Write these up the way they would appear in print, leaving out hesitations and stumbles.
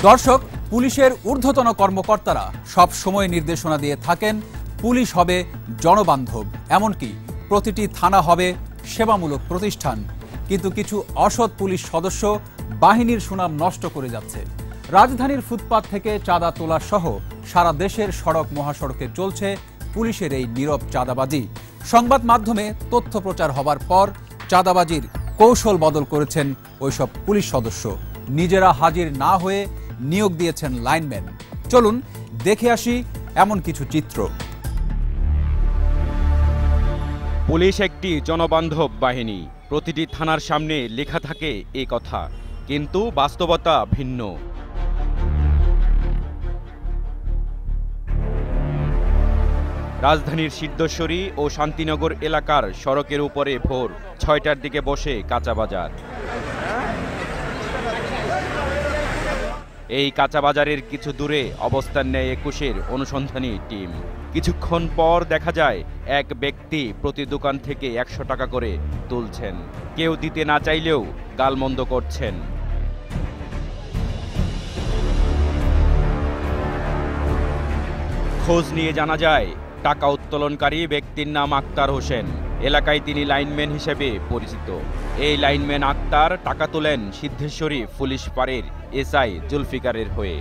দর্শক, পুলিশের ঊর্ধ্বতন কর্মকর্তারা সব সময় নির্দেশনা দিয়ে থাকেন পুলিশ হবে জনবান্ধব, এমনকি প্রতিটি থানা হবে সেবামূলক প্রতিষ্ঠান। কিন্তু কিছু অসৎ পুলিশ সদস্য বাহিনীর সুনাম নষ্ট করে যাচ্ছে। রাজধানীর ফুটপাত থেকে চাঁদা তোলা সহ সারা দেশের সড়ক মহাসড়কে চলছে পুলিশের এই নীরব চাঁদাবাজি। সংবাদ মাধ্যমে তথ্য প্রচার হবার পর চাঁদাবাজির কৌশল বদল করেছেন ওইসব পুলিশ সদস্য। নিজেরা হাজির না হয়ে নিয়োগ দিয়েছেন লাইনম্যান। চলুন দেখে আসি এমন কিছু চিত্র। পুলিশ একটি জনবান্ধব বাহিনী, প্রতিটি থানার সামনে লেখা থাকে এই কথা, কিন্তু বাস্তবতা ভিন্ন। রাজধানীর সিদ্ধেশ্বরী ও শান্তিনগর এলাকার সড়কের উপরে ভোর ৬টার দিকে বসে কাঁচা বাজার। এই কাঁচা বাজারের কিছু দূরে অবস্থান নেয় ২১-এর অনুসন্ধানী টিম। কিছুক্ষণ পর দেখা যায় এক ব্যক্তি প্রতি দোকান থেকে ১০০ টাকা করে তুলছেন। কেউ দিতে না চাইলেও গালমন্দ করছেন। খোঁজ নিয়ে জানা যায় টাকা উত্তোলনকারী ব্যক্তির নাম আক্তার হোসেন। এলাকায় তিনি লাইনম্যান হিসেবে পরিচিত। এই লাইনম্যান আক্তার টাকা তোলেন সিদ্ধেশ্বরী পুলিশ ফাঁড়ির এসআই জুলফিকারের হয়ে।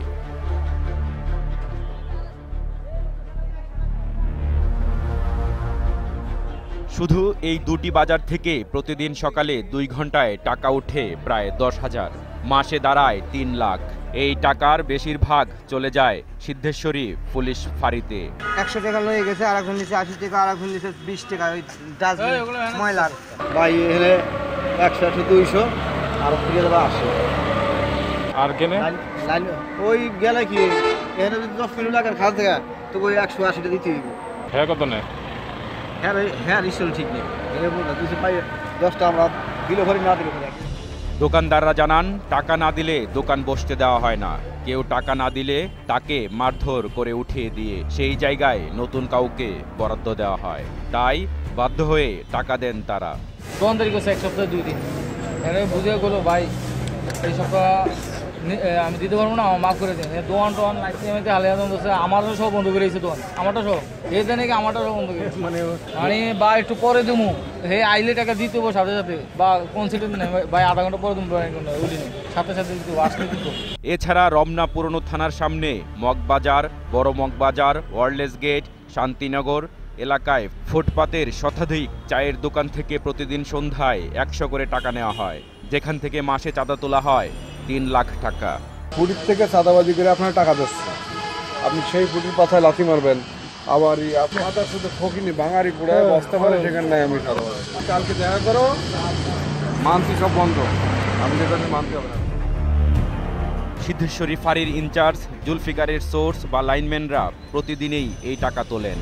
শুধু এই দুটি বাজার থেকে প্রতিদিন সকালে ২ ঘন্টায় টাকা উঠে প্রায় ১০,০০০, মাসে দাঁড়ায় ৩ লাখ। এই টাকার বেশিরভাগ চলে যায় সিদ্ধেশ্বরী পুলিশ ফাঁড়িতে। ১০০ টাকা লয়ে গেছে, আর এখন নিচে ৮০ টাকা, আর এখন নিচে ২০ টাকা। ওই ডাস্টবিন ময়লার ভাই এখানে ১০০ ২০০ আর ফিরে দেওয়া ৮০। আর গেলে ওই গেলে কি এখানে যদি ১০ কিলো লাগার খাল থেকে তো ওই ১৮০টা দিতে হইব। হ্যাঁ, কত নেয়? হ্যাঁ নিশ্চয় ঠিক নেই। পাই ১০টা আমরা দিলে ভরি না দিলে। দোকানদাররা জানান, টাকা না দিলে দোকান বসতে দেওয়া হয় না। কেউ টাকা না দিলে তাকে মারধর করে উঠিয়ে দিয়ে সেই জায়গায় নতুন কাউকে বরাদ্দ দেওয়া হয়। তাই বাধ্য হয়ে টাকা দেন তারা। দোকান তৈরি করছে ১ সপ্তাহে ২ দিন। এখানে বুঝে গেলো ভাই এই সপ্তাহ আমি দিতে পারবো না, আমার মাফ করে দিন। দোকান লাইসেন্স হালিয়াদন বলছে আমারও সব বন্ধ করে দিয়েছে দোকান, আমারটা সব এই জানি কি আমারটা সব বন্ধ করে মানে বা একটু পরে দেবো হে আইলে টাকা দিতে হবো সাথে সাথে, বা কোন সিটে নেই ভাই আধা ঘন্টা পরে দেবো সাথে সাথে দিতে আসলে দিত। এছাড়া রমনা পুরনো থানার সামনে মগবাজার, বড় মগবাজার, ওয়ারলেস গেট, শান্তিনগর এলাকায় ফুটপাতের শতাধিক চায়ের দোকান থেকে প্রতিদিন সন্ধ্যায় ১০০ করে টাকা নেওয়া হয়, যেখান থেকে মাসে চাঁদা তোলা হয় ৩ লাখ টাকা। পুলিশ থেকে চাঁদাবাজি করে আপনার টাকা দিচ্ছে, আপনি সেই পুলিশ পাথায় লাথি মারবেন। আবার আপনি মাথার শুধু ফকিনি ভাঙারি পুড়ায় বসতে পারে, সেখানে নাই আমি কালকে দেখা করো, মানছি সব বন্ধ, আমি যেখানে মানতে হবে না। সিদ্ধেশ্বরী ফাঁড়ির ইনচার্জ জুলফিকারের সোর্স বা লাইনম্যানরা প্রতিদিনই এই টাকা তোলেন।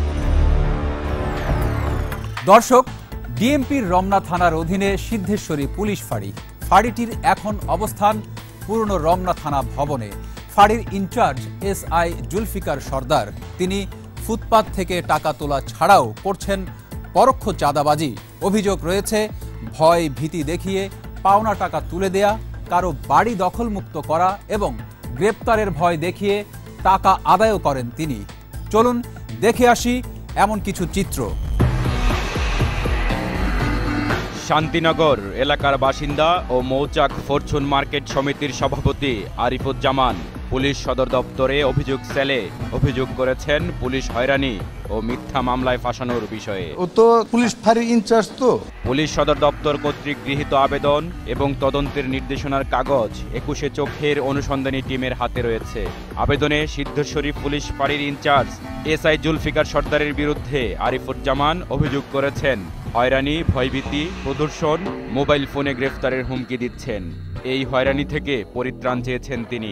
দর্শক, ডিএমপির রমনা থানার অধীনে সিদ্ধেশ্বরী পুলিশ ফাঁড়ি। ফাঁড়িটির এখন অবস্থান পুরনো রমনা থানা ভবনে। ফাঁড়ির ইনচার্জ এসআই জুলফিকার সর্দার। তিনি ফুটপাত থেকে টাকা তোলা ছাড়াও করছেন পরোক্ষ চাঁদাবাজি। অভিযোগ রয়েছে ভয় ভীতি দেখিয়ে পাওনা টাকা তুলে দেয়া, কারো বাড়ি দখলমুক্ত করা এবং গ্রেপ্তারের ভয় দেখিয়ে টাকা আদায়ও করেন তিনি। চলুন দেখে আসি এমন কিছু চিত্র। শান্তিনগর এলাকার বাসিন্দা ও মৌচাক ফরচুন মার্কেট সমিতির সভাপতি আরিফুজ্জামান পুলিশ সদর দপ্তরে অভিযোগ সেলে অভিযোগ করেছেন পুলিশ হয়রানি ও মিথ্যা মামলায় ফাঁসানোর বিষয়ে। ও তো পুলিশ ফাঁড়ির ইনচার্জ। তো পুলিশ সদর দপ্তর কর্তৃক গৃহীত আবেদন এবং তদন্তের নির্দেশনার কাগজ ২১ চোখের অনুসন্ধানী টিমের হাতে রয়েছে। আবেদনে সিদ্ধেশ্বরী পুলিশ ফাঁড়ির ইনচার্জ এসআই জুলফিকার সর্দারের বিরুদ্ধে আরিফুজ্জামান অভিযোগ করেছেন হয়রানি, ভয়ভীতি, প্রদর্শন, মোবাইল ফোনে গ্রেফতারের হুমকি দিচ্ছেন। এই হয়রানি থেকে পরিত্রাণ চেয়েছেন তিনি।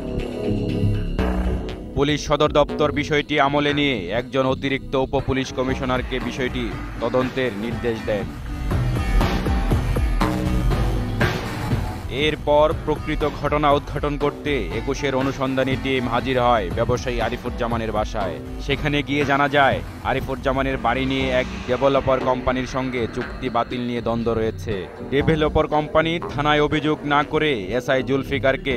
পুলিশ সদর দপ্তর বিষয়টি আমলে নিয়ে একজন অতিরিক্ত উপ পুলিশ কমিশনারকে বিষয়টি তদন্তের নির্দেশ দেন। এরপর প্রকৃত ঘটনা উদ্ঘাটন করতে ২১-এর অনুসন্ধানী টিম হাজির হয় ব্যবসায়ী আরিফুজ্জামানের বাসায়। সেখানে গিয়ে জানা যায় আরিফুজ্জামানের বাড়ি নিয়ে এক ডেভেলপার কোম্পানির সঙ্গে চুক্তি বাতিল নিয়ে দ্বন্দ্ব রয়েছে। ডেভেলপার কোম্পানি থানায় অভিযোগ না করে এসআই জুলফিকারকে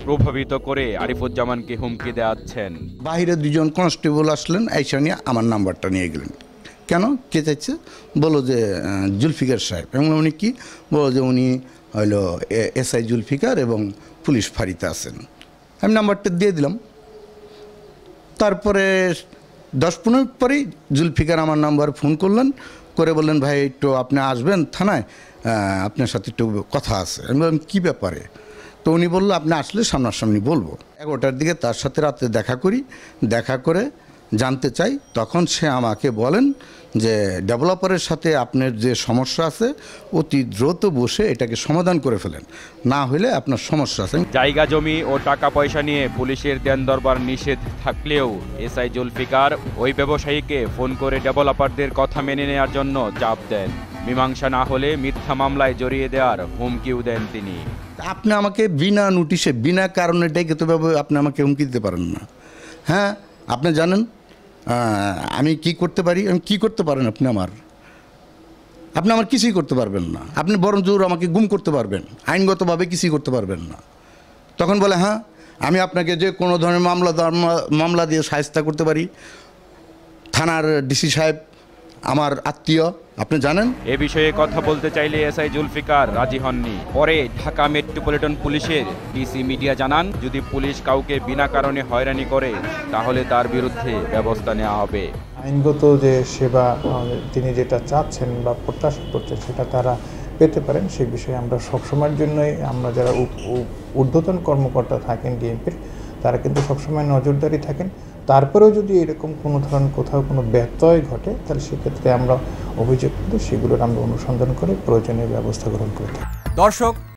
প্রভাবিত করে আরিফুজ্জামানকে হুমকি দেওয়াচ্ছেন। বাইরে দুজন কনস্টেবল আসলেন, আইসা নিয়ে আমার নাম্বারটা নিয়ে গেলেন। কেন, কে চাইছে? বলো যে জুলফিকার সাহেব। এবং উনি কি বলো যে উনি হলো এসআই জুলফিকার এবং পুলিশ ফাঁড়িতে আছেন। আমি নাম্বারটা দিয়ে দিলাম। তারপরে 10-15 মিনিট পরেই জুলফিকার আমার নাম্বার ফোন করলেন, করে বললেন ভাই একটু আপনি আসবেন থানায়, আপনার সাথে একটু কথা আছে। আমি বললাম কী ব্যাপারে? তো উনি বললো আপনি আসলে সামনাসামনি বলবো। 11টার দিকে তার সাথে রাতে দেখা করি, দেখা করে জানতে চাই। তখন সে আমাকে বলেন যে ডেভেলপারের সাথে আপনার যে সমস্যা আছে অতি দ্রুত বসে এটাকে সমাধান করে ফেলেন, না হলে আপনার সমস্যা আছে। জায়গা জমি ও টাকা পয়সা নিয়ে পুলিশের দেন দরবার নিষেধ থাকলেও এসআই জুলফিকার ওই ব্যবসায়ীকে ফোন করে ডেভেলপারদের কথা মেনে নেওয়ার জন্য চাপ দেন। মীমাংসা না হলে মিথ্যা মামলায় জড়িয়ে দেওয়ার হুমকিও দেন তিনি। আপনি আমাকে বিনা নোটিশে বিনা কারণে ডেকে তো আপনি আমাকে হুমকি দিতে পারেন না। হ্যাঁ, আপনি জানেন আমি কি করতে পারি, আমি কি করতে পারেন আপনি আমার কিছুই করতে পারবেন না। আপনি বরং জোর আমাকে গুম করতে পারবেন, আইনগতভাবে কিছুই করতে পারবেন না। তখন বলে হ্যাঁ আমি আপনাকে যে কোনো ধরনের মামলা দিয়ে সাহায্য করতে পারি। থানার ডিসি সাহেব আমার আত্মীয়, আপনি জানেন। এ বিষয়ে কথা বলতে চাইলে এসআই জুলফিকার রাজি হননি। পরে ঢাকা মেট্রোপলিটন পুলিশের ডিসি মিডিয়া জানান, যদি পুলিশ কাউকে বিনা কারণে হয়রানি করে তাহলে তার বিরুদ্ধে ব্যবস্থা নেওয়া হবে। আইনগত যে সেবা তিনি যেটা চাচ্ছেন বা প্রত্যাশা করছেন সেটা তারা পেতে পারেন, সেই বিষয়ে আমরা সবসময়ের জন্যই আমরা যারা ঊর্ধ্বতন কর্মকর্তা থাকেন ডিএমপির, তারা কিন্তু সবসময় নজরদারি থাকেন। তারপরেও যদি এরকম কোনো ধরনের কোথাও কোনো ব্যত্যয় ঘটে তাহলে সেক্ষেত্রে আমরা অভিযোগ কিন্তু সেগুলোর আমরা অনুসন্ধান করে প্রয়োজনীয় ব্যবস্থা গ্রহণ করে থাকি। দর্শক,